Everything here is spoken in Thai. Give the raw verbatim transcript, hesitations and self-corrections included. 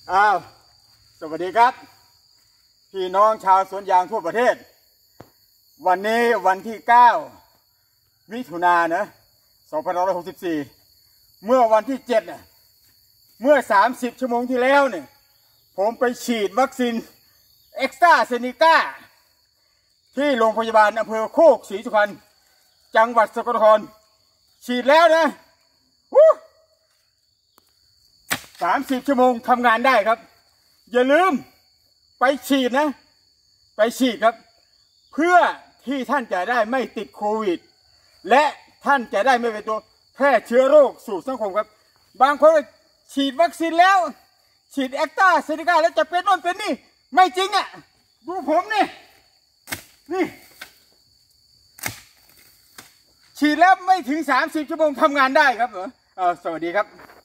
อ้าวสวัสดีครับพี่น้องชาวสวนยางทั่วประเทศวันนี้วันที่เก้ามิถุนายนนะสองพันห้าร้อยหกสิบสี่เมื่อวันที่เจ็ดเนี่ยเมื่อสามสิบชั่วโมงที่แล้วเนี่ยผมไปฉีดวัคซีนเอ็กซ์ตราเซนิก้าที่โรงพยาบาลอำเภอโคกศรีสุพรรณจังหวัดสกลนครฉีดแล้วนะสามสิบชั่วโมงทำงานได้ครับอย่าลืมไปฉีดนะไปฉีดครับเพื่อที่ท่านจะได้ไม่ติดโควิดและท่านจะได้ไม่เป็นตัวแพร่เชื้อโรคสู่สังคมครับบางคนฉีดวัคซีนแล้วฉีดแอคตาเซนิก้าแล้วจะเป็นโน่นเป็นนี่ไม่จริงอ่ะดูผมนี่นี่ฉีดแล้วไม่ถึงสามสิบชั่วโมงทำงานได้ครับเออสวัสดีครับ